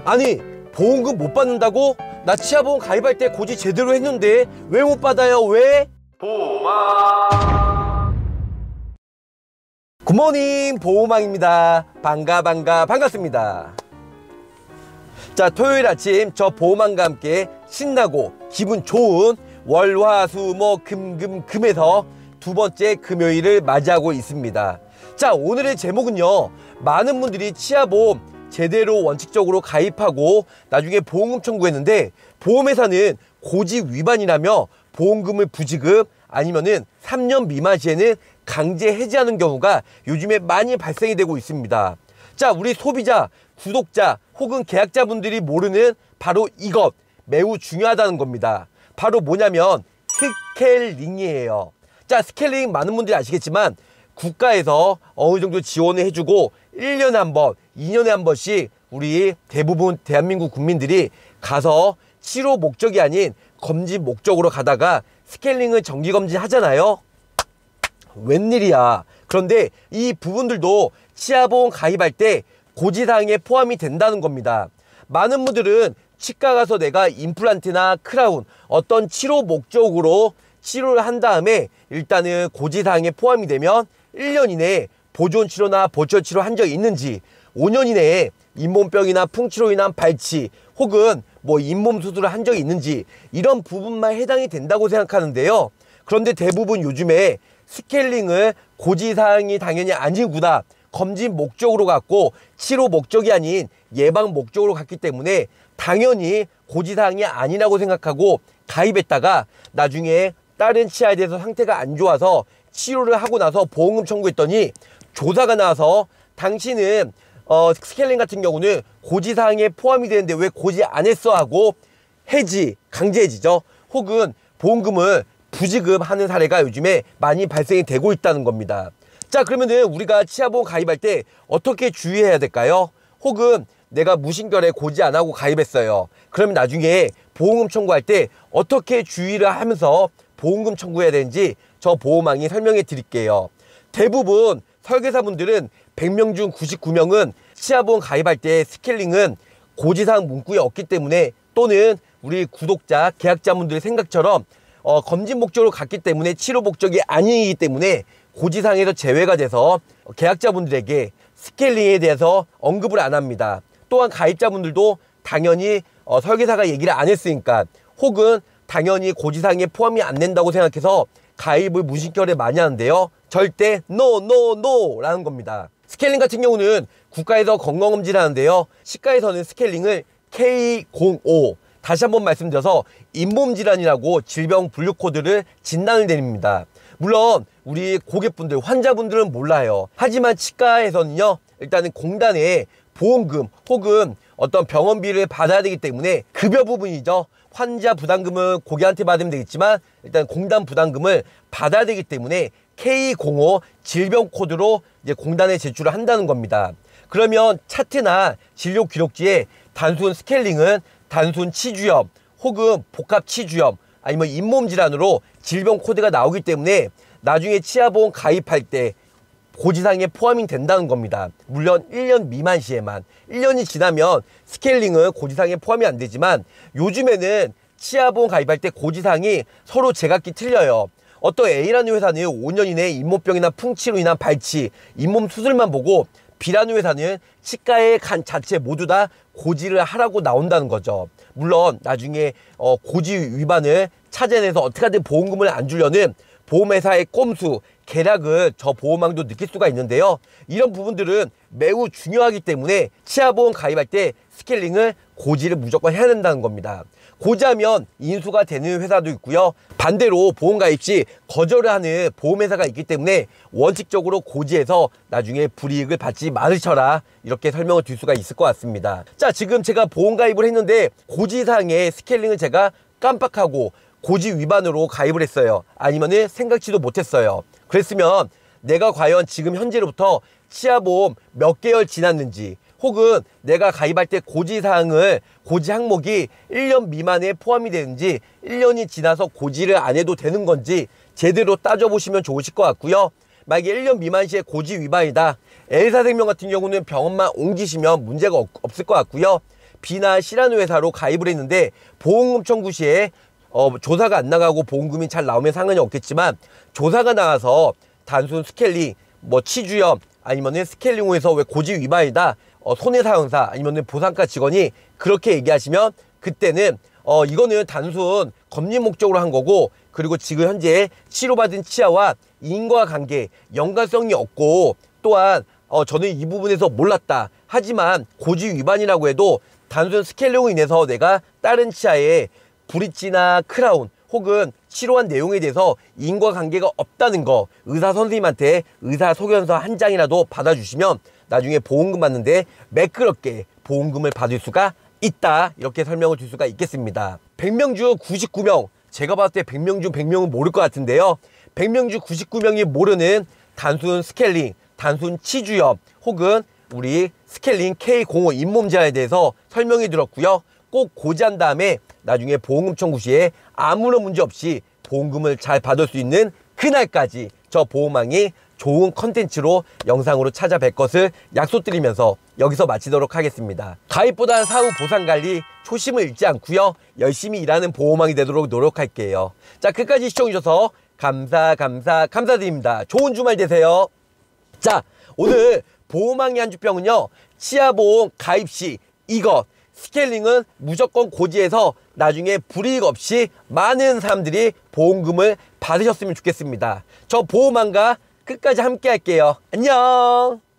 아니, 보험금 못 받는다고? 나 치아보험 가입할 때 고지 제대로 했는데 왜 못 받아요? 왜? 보호망. 굿모닝, 보호망입니다. 반갑습니다. 자, 토요일 아침 저 보호망과 함께 신나고 기분 좋은 월화수목금금금에서 두 번째 금요일을 맞이하고 있습니다. 자, 오늘의 제목은요, 많은 분들이 치아보험 제대로 원칙적으로 가입하고 나중에 보험금 청구했는데 보험회사는 고지 위반이라며 보험금을 부지급 아니면은 3년 미만 시에는 강제 해지하는 경우가 요즘에 많이 발생이 되고 있습니다. 자, 우리 소비자, 구독자 혹은 계약자분들이 모르는 바로 이것 매우 중요하다는 겁니다. 바로 뭐냐면 스케일링이에요. 자, 스케일링 많은 분들이 아시겠지만 국가에서 어느 정도 지원을 해주고 1년에 한 번, 2년에 한 번씩 우리 대부분 대한민국 국민들이 가서 치료 목적이 아닌 검진 목적으로 가다가 스케일링을 정기검진 하잖아요. 웬일이야. 그런데 이 부분들도 치아보험 가입할 때 고지사항에 포함이 된다는 겁니다. 많은 분들은 치과 가서 내가 임플란트나 크라운 어떤 치료 목적으로 치료를 한 다음에 일단은 고지사항에 포함이 되면 1년 이내에 보존치료나 보철치료 한 적이 있는지, 5년 이내에 잇몸병이나 풍치로 인한 발치 혹은 뭐 잇몸 수술을 한 적이 있는지 이런 부분만 해당이 된다고 생각하는데요. 그런데 대부분 요즘에 스케일링을 고지사항이 당연히 아니구나, 검진 목적으로 갔고 치료 목적이 아닌 예방 목적으로 갔기 때문에 당연히 고지사항이 아니라고 생각하고 가입했다가 나중에 다른 치아에 대해서 상태가 안 좋아서 치료를 하고 나서 보험금 청구했더니 조사가 나와서 당신은 스케일링 같은 경우는 고지사항에 포함이 되는데 왜 고지 안 했어 하고 해지, 강제 해지죠. 혹은 보험금을 부지급하는 사례가 요즘에 많이 발생이 되고 있다는 겁니다. 자, 그러면은 우리가 치아보험 가입할 때 어떻게 주의해야 될까요? 혹은 내가 무신결에 고지 안 하고 가입했어요. 그러면 나중에 보험금 청구할 때 어떻게 주의를 하면서 보험금 청구해야 되는지 저 보호망이 설명해 드릴게요. 대부분 설계사분들은 100명 중 99명은 치아보험 가입할 때 스케일링은 고지사항 문구에 없기 때문에, 또는 우리 구독자, 계약자분들의 생각처럼 검진 목적으로 갔기 때문에 치료 목적이 아니기 때문에 고지사항에서 제외가 돼서 계약자분들에게 스케일링에 대해서 언급을 안 합니다. 또한 가입자분들도 당연히 설계사가 얘기를 안 했으니까, 혹은 당연히 고지사항에 포함이 안 된다고 생각해서 가입을 무신결에 많이 하는데요. 절대 NO 라는 겁니다. 스케일링 같은 경우는 국가에서 건강검진을 하는데요. 치과에서는 스케일링을 K05, 다시 한번 말씀드려서 잇몸질환이라고 질병 분류 코드를 진단을 내립니다. 물론 우리 고객분들, 환자분들은 몰라요. 하지만 치과에서는요, 일단은 공단에 보험금 혹은 어떤 병원비를 받아야 되기 때문에 급여 부분이죠. 환자 부담금은 고객한테 받으면 되겠지만 일단 공단 부담금을 받아야 되기 때문에 K05 질병 코드로 이제 공단에 제출을 한다는 겁니다. 그러면 차트나 진료 기록지에 단순 스케일링은 단순 치주염 혹은 복합 치주염 아니면 잇몸 질환으로 질병 코드가 나오기 때문에 나중에 치아보험 가입할 때 고지사항에 포함이 된다는 겁니다. 물론 1년 미만 시에만. 1년이 지나면 스케일링은 고지사항에 포함이 안 되지만 요즘에는 치아보험 가입할 때 고지사항이 서로 제각기 틀려요. 어떤 A라는 회사는 5년 이내에 잇몸병이나 풍치로 인한 발치, 잇몸 수술만 보고, B라는 회사는 치과의 간 자체 모두 다 고지를 하라고 나온다는 거죠. 물론 나중에 고지 위반을 찾아내서 어떻게 하든 보험금을 안 주려는 보험회사의 꼼수, 계략을 저 보호망도 느낄 수가 있는데요. 이런 부분들은 매우 중요하기 때문에 치아보험 가입할 때 스케일링을 고지를 무조건 해야 된다는 겁니다. 고지하면 인수가 되는 회사도 있고요. 반대로 보험 가입 시 거절을 하는 보험회사가 있기 때문에 원칙적으로 고지해서 나중에 불이익을 받지 말으셔라, 이렇게 설명을 드릴 수가 있을 것 같습니다. 자, 지금 제가 보험 가입을 했는데 고지사항의 스케일링을 제가 깜빡하고 고지 위반으로 가입을 했어요. 아니면은 생각지도 못했어요. 그랬으면 내가 과연 지금 현재로부터 치아보험 몇 개월 지났는지, 혹은 내가 가입할 때 고지사항을, 고지 항목이 1년 미만에 포함이 되는지, 1년이 지나서 고지를 안 해도 되는 건지 제대로 따져보시면 좋으실 것 같고요. 만약에 1년 미만 시에 고지 위반이다, L사생명 같은 경우는 병원만 옮기시면 문제가 없을 것 같고요. B나 C라는 회사로 가입을 했는데 보험금 청구 시에 조사가 안 나가고 보험금이 잘 나오면 상관이 없겠지만 조사가 나와서 단순 스케일링, 뭐 치주염 아니면은 스케일링호에서 왜 고지 위반이다, 손해사형사 아니면은 보상가 직원이 그렇게 얘기하시면 그때는 이거는 단순 검리 목적으로 한 거고, 그리고 지금 현재 치료받은 치아와 인과관계 연관성이 없고, 또한 저는 이 부분에서 몰랐다 하지만 고지 위반이라고 해도 단순 스케일링으로 인해서 내가 다른 치아에 브릿지나 크라운 혹은 치료한 내용에 대해서 인과관계가 없다는 거 의사 선생님한테 의사소견서 한 장이라도 받아주시면 나중에 보험금 받는데 매끄럽게 보험금을 받을 수가 있다, 이렇게 설명을 줄 수가 있겠습니다. 100명 중 99명, 제가 봤을 때 100명 중 100명은 모를 것 같은데요, 100명 중 99명이 모르는 단순 스케일링, 단순 치주염 혹은 우리 스케일링 K05 잇몸 제한에 대해서 설명해 드렸고요. 꼭 고지한 다음에 나중에 보험금 청구 시에 아무런 문제 없이 보험금을 잘 받을 수 있는 그날까지 저 보험왕이 좋은 컨텐츠로 영상으로 찾아뵐 것을 약속드리면서 여기서 마치도록 하겠습니다. 가입보다 사후 보상관리 초심을 잃지 않고요, 열심히 일하는 보험왕이 되도록 노력할게요. 자, 끝까지 시청해주셔서 감사드립니다. 좋은 주말 되세요. 자, 오늘 보험왕의 한 주평은요, 치아보험 가입 시 이것 스케일링은 무조건 고지해서 나중에 불이익 없이 많은 사람들이 보험금을 받으셨으면 좋겠습니다. 저 보험왕과 끝까지 함께 할게요. 안녕.